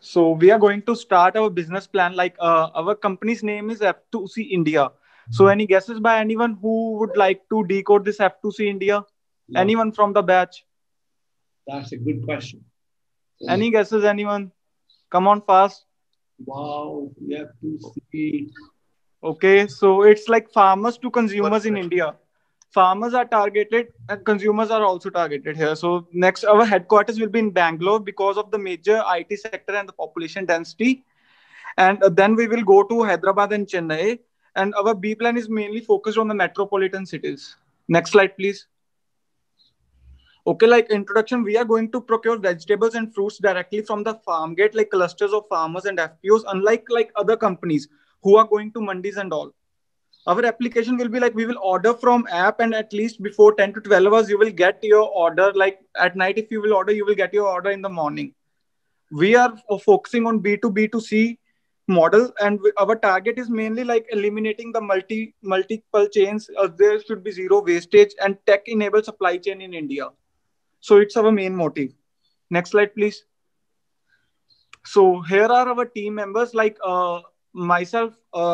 So we are going to start our business plan. Like our company's name is F2C India. So any guesses by anyone who would like to decode this F2C India? No, Anyone from the batch? that's a good question. Any guesses? Anyone? Come on fast. Wow, we have to see. Okay, so it's like farmers to consumers in India. Farmers are targeted and consumers are also targeted here. So next, our headquarters will be in Bangalore because of the major IT sector and the population density. And then we will go to Hyderabad and Chennai. And our B plan is mainly focused on the metropolitan cities. Next slide, please. Okay, like introduction, we are going to procure vegetables and fruits directly from the farm gate, like clusters of farmers and FPOs, unlike like other companies who are going to mandis and all. Our application will be like we will order from app, and at least before 10 to 12 hours you will get your order. Like at night if you will order, you will get your order in the morning. We are focusing on B2B2C model, and our target is mainly like eliminating the multiple chains. There should be zero wastage and tech enabled supply chain in India. So it's our main motive. Next slide, please. So here are our team members, like myself,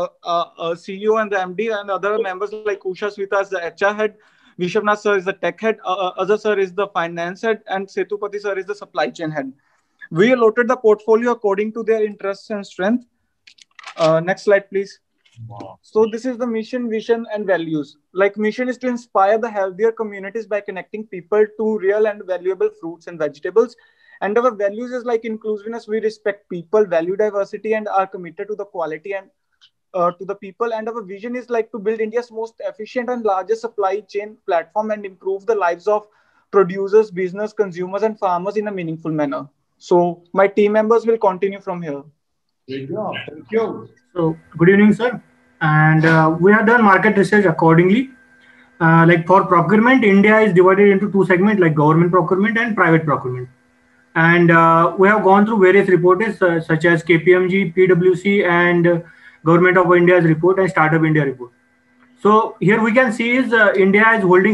CEO and the MD, and other members like Usha Swita is the HR head, Vishwanath sir is the tech head, Azhar sir is the finance head, and Setupati sir is the supply chain head. We allotted the portfolio according to their interests and strength. Next slide, please. Wow. So this is the mission, vision, and values. Like mission is to inspire the healthier communities by connecting people to real and valuable fruits and vegetables. And our values is like inclusiveness. We respect people, value diversity, and are committed to the quality and to the people. And our vision is like to build India's most efficient and largest supply chain platform and improve the lives of producers, business, consumers, and farmers in a meaningful manner. So my team members will continue from here. Great job. Thank you. So, good evening, sir. And we have done market research accordingly. Like for procurement, India is divided into two segments, like government procurement and private procurement. And we have gone through various reports such as KPMG, PwC, and Government of India's report and Startup India report. So here we can see is India is holding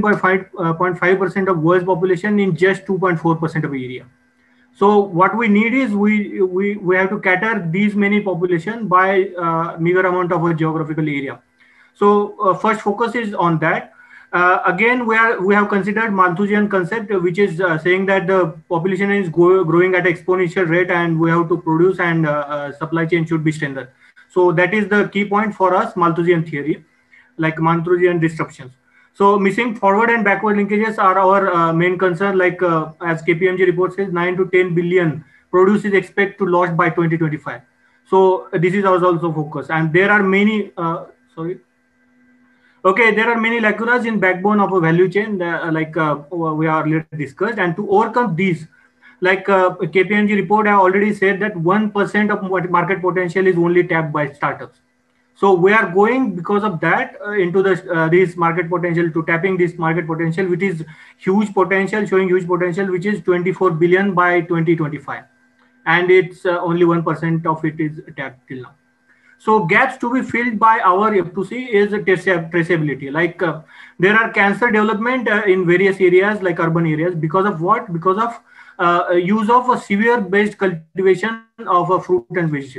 17.5% of world's population in just 2.4% of area. So what we need is we have to cater these many population by meager amount of a geographical area. So first focus is on that. Again, we have considered Malthusian concept, which is saying that the population is growing at exponential rate, and we have to produce, and supply chain should be strengthened. So that is the key point for us, Malthusian theory, like Malthusian disruptions. So missing forward and backward linkages are our main concern. Like as KPMG report says, 9 to 10 billion produce is expected to lost by 2025. So this is also focus, and there are many. Sorry. Okay, there are many lacunas in backbone of a value chain, like we are earlier discussed, and to overcome these, like KPMG report, I already said that 1% of market potential is only tapped by startups. So we are going because of that into this market potential, to tapping this market potential, which is huge potential, showing huge potential, which is 24 billion by 2025, and it's only 1% of it is tapped till now. So gaps to be filled by our F2C is traceability. Like there are cancer development in various areas, like urban areas, because of what? Because of use of a severe based cultivation of a fruit and vegetable,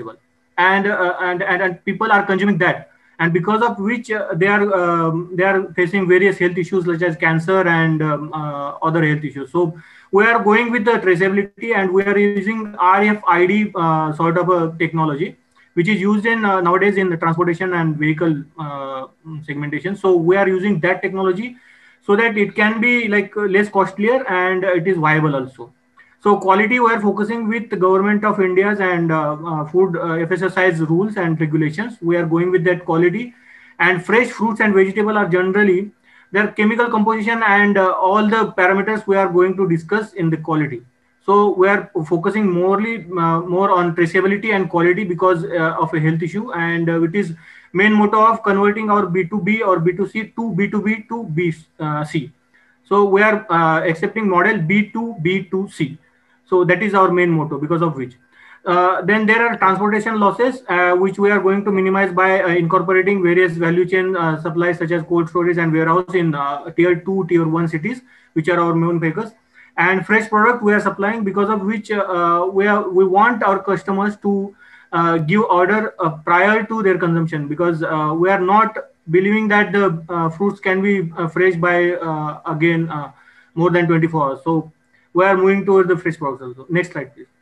and people are consuming that, and because of which they are facing various health issues such as cancer and other health issues. So we are going with the traceability, and we are using RFID sort of a technology, which is used in nowadays in the transportation and vehicle segmentation. So we are using that technology so that it can be like less costlier, and it is viable also. So quality, we are focusing with the government of India's and food FSSAI's rules and regulations. We are going with that quality, and fresh fruits and vegetables are generally their chemical composition and all the parameters we are going to discuss in the quality. So we are focusing more on traceability and quality because of a health issue, and it is main motto of converting our B2B or B2C to B2B to BC. So we are accepting model B2B2C. So that is our main motto, because of which. Then there are transportation losses, which we are going to minimize by incorporating various value chain supplies such as cold storage and warehouse in tier 2, tier 1 cities, which are our main focus. and fresh product we are supplying, because of which we want our customers to give order prior to their consumption, because we are not believing that the fruits can be fresh by again more than 24 hours. So we are moving towards the fresh products also. Next slide, please.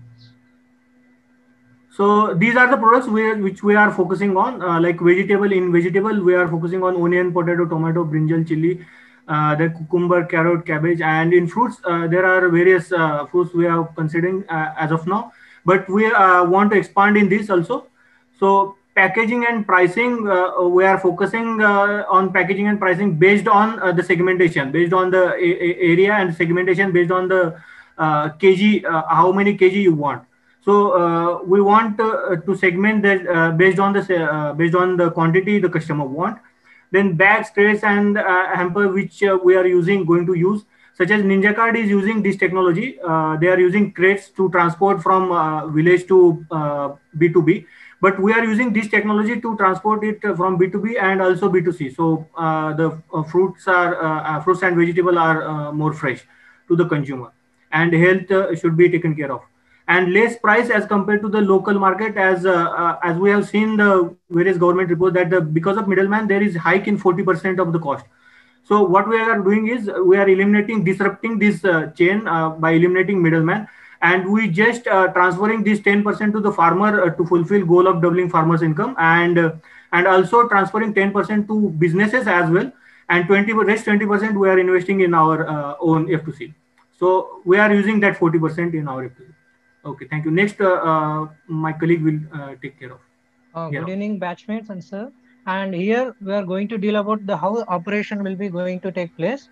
So these are the products which we are focusing on, like vegetable. In vegetable, we are focusing on onion, potato, tomato, brinjal, chili, the cucumber, carrot, cabbage. And in fruits, there are various fruits we are considering as of now, but we want to expand in this also. So packaging and pricing, we are focusing on packaging and pricing based on the segmentation, based on the area, and segmentation based on the kg, how many kg you want. So we want to segment that based on the quantity the customer want. Then bags, trays, and hamper which we are going to use, such as Ninja Card is using this technology. They are using crates to transport from village to B2B, but we are using this technology to transport it from B2B and also B2C. So the fruits and vegetables are more fresh to the consumer, and health should be taken care of, and less price as compared to the local market, as we have seen the various government reports that because of middleman there is hike in 40% of the cost. So what we are doing is we are disrupting this chain by eliminating middleman, and we just transferring this 10% to the farmer to fulfill goal of doubling farmers income, and also transferring 10% to businesses as well, and 20% we are investing in our own F2C. So we are using that 40% in our F2C. Okay, thank you. Next, my colleague will take care of. Good evening, batchmates and sir. And here we are going to deal about the how operation will be going to take place.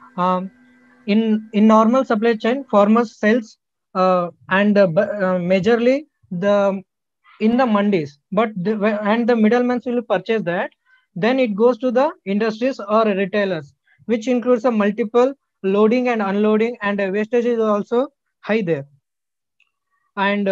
In normal supply chain, farmers sells and majorly in the mandis, but the middlemen will purchase that. Then it goes to the industries or retailers, which includes a multiple loading and unloading, and wastage is also high there. And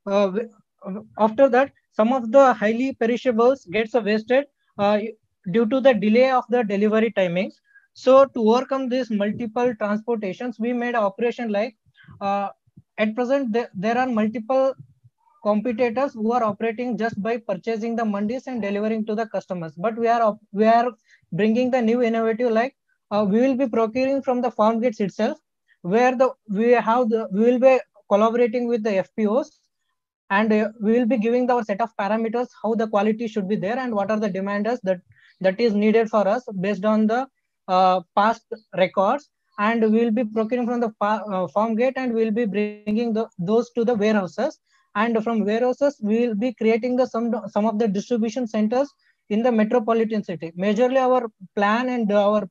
after that, some of the highly perishables gets wasted due to the delay of the delivery timings. So to overcome these multiple transportations, we made an operation like at present there are multiple competitors who are operating just by purchasing the mandis and delivering to the customers. But we are bringing the new innovative, like we will be procuring from the farm gates itself, where we will be collaborating with the FPOs, and we will be giving our set of parameters how the quality should be there and what are the demands that is needed for us based on the past records, and we will be procuring from the farm gate, and we will be bringing those to the warehouses, and from warehouses we will be creating some of the distribution centers in the metropolitan city. Majorly our plan and our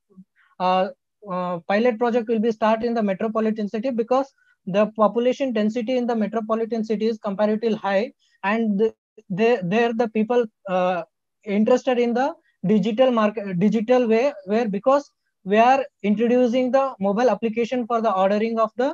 pilot project will be start in the metropolitan city, because the population density in the metropolitan city is comparatively high, and there the people interested in the digital way, where because we are introducing the mobile application for the ordering of the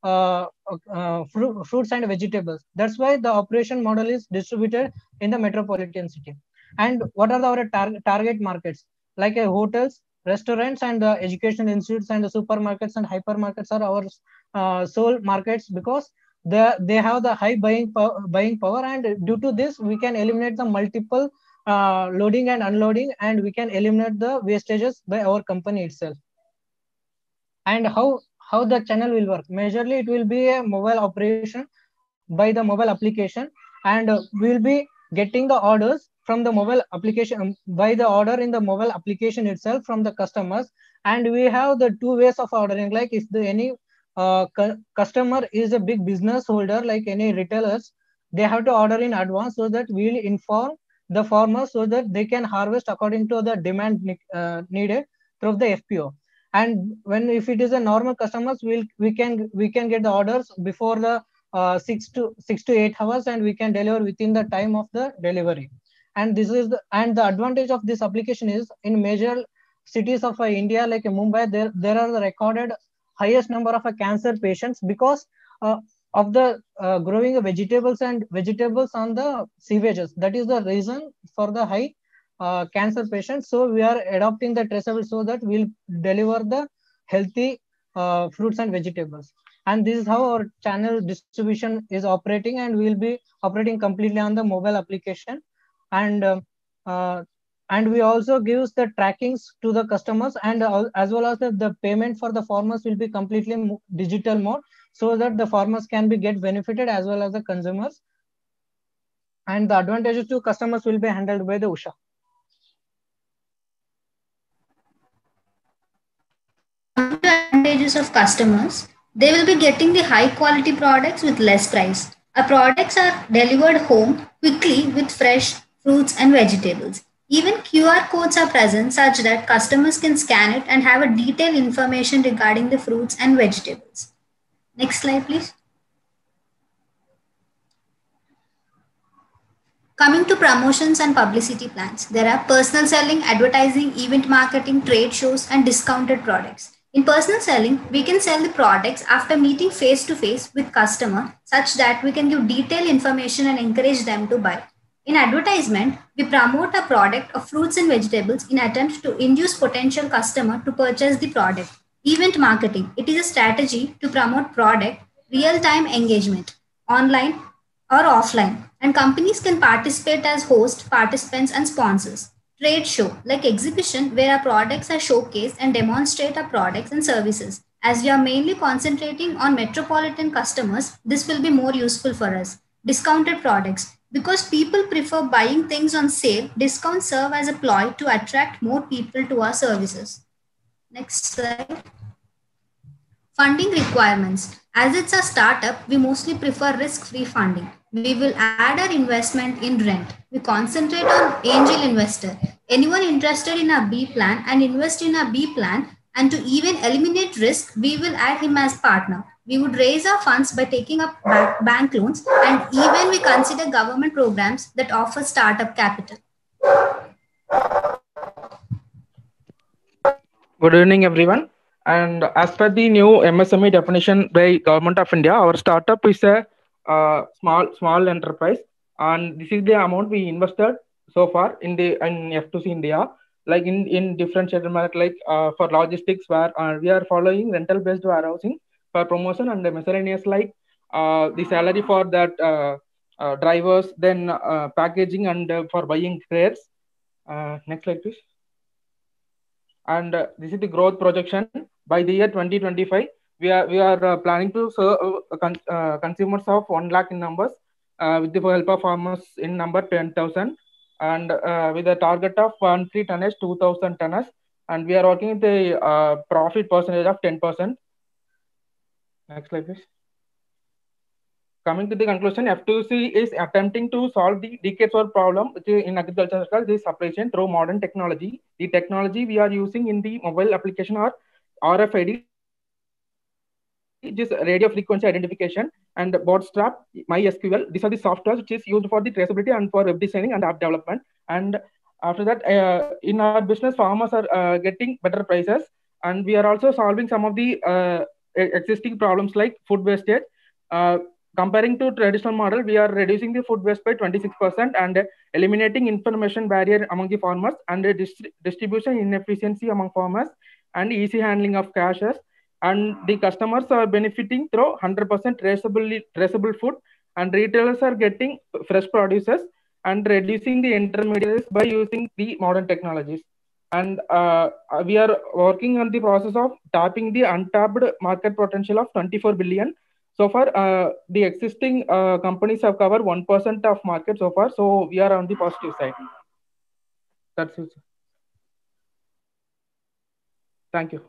fruits and vegetables. That's why the operation model is distributed in the metropolitan city. And what are our target markets? Like hotels, restaurants, and education institutes, and the supermarkets and hypermarkets are our sole markets, because they have the high buying power, and due to this we can eliminate the multiple loading and unloading, and we can eliminate the wastages by our company itself. And how the channel will work? Majorly it will be a mobile operation by the mobile application, and we will be getting the orders from the mobile application by the order in the mobile application itself from the customers. And we have the two ways of ordering, like if any customer is a big business holder, like any retailers, they have to order in advance, so that we will inform the farmers so that they can harvest according to the demand needed through the FPO. And if it is a normal customers, we can get the orders before the 6 to 8 hours, and we can deliver within the time of the delivery. And the advantage of this application is in major cities of India, like Mumbai, there are the recorded highest number of cancer patients because of the growing vegetables on the sewages. That is the reason for the high cancer patients. So we are adopting the traceable so that we'll deliver the healthy fruits and vegetables. And this is how our channel distribution is operating, and we will be operating completely on the mobile application. And we also gives the trackings to the customers, and as well as the payment for the farmers will be completely digital mode, so that the farmers can be get benefited as well as the consumers. And the advantages to customers will be handled by the Usha. Coming to advantages of customers, they will be getting the high quality products with less price. Our products are delivered home quickly with fresh fruits and vegetables. Even QR codes are present such that customers can scan it and have a detailed information regarding the fruits and vegetables. Next slide, please. Coming to promotions and publicity plans, there are personal selling, advertising, event marketing, trade shows, and discounted products. In personal selling, we can sell the products after meeting face to face with customer, such that we can give detailed information and encourage them to buy. In advertisement, we promote a product of fruits and vegetables in attempt to induce potential customer to purchase the product. Event marketing, it is a strategy to promote product real-time engagement, online or offline, and companies can participate as hosts, participants, and sponsors. Trade show, like exhibition, where our products are showcased and demonstrate our products and services. As we are mainly concentrating on metropolitan customers, this will be more useful for us. Discounted products, because people prefer buying things on sale, discounts serve as a ploy to attract more people to our services. Next slide. Funding requirements. As it's a startup, we mostly prefer risk-free funding. We will add our investment in rent. We concentrate on angel investor. Anyone interested in a B plan and invest in a B plan, and to even eliminate risk, we will add him as partner. We would raise our funds by taking up bank loans, and even we consider government programs that offer startup capital. Good evening, everyone. And as per the new MSME definition by Government of India, our startup is a small enterprise, and this is the amount we invested so far in F2C India, like in differentiated market, like for logistics, where we are following rental based warehousing for promotion, and the miscellaneous, like the salary for that drivers, then packaging, and for buying crates. Next slide, please. And this is the growth projection by the year 2025. We are planning to serve consumers of 1 lakh in numbers, with the help of farmers in number 10,000, and with a target of 1,3 tonnage, 2,000 tonnage, and we are working with a profit percentage of 10%. Next slide, please. Coming to the conclusion, F2C is attempting to solve the decades-old problem which is in agriculture, the supply chain, through modern technology. The technology we are using in the mobile application are RFID, which is radio frequency identification, and Bootstrap, MySQL. These are the softwares which is used for the traceability and for web designing and app development. And after that, in our business, farmers are getting better prices, and we are also solving some of the existing problems like food wastage. Comparing to traditional model, we are reducing the food waste by 26% and eliminating information barrier among the farmers, and distribution inefficiency among farmers, and easy handling of cashes. And the customers are benefiting through 100% traceable food, and retailers are getting fresh produces, and reducing the intermediaries by using the modern technologies. And we are working on the process of tapping the untapped market potential of 24 billion. So far, the existing companies have covered 1% of market so far. So we are on the positive side. That's it. Thank you.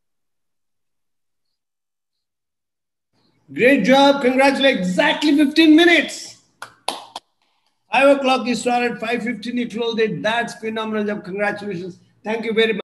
Great job. Congratulations. Exactly 15 minutes. 5 o'clock you started, 5:15 you closed it. That's phenomenal job. Congratulations. Thank you very much.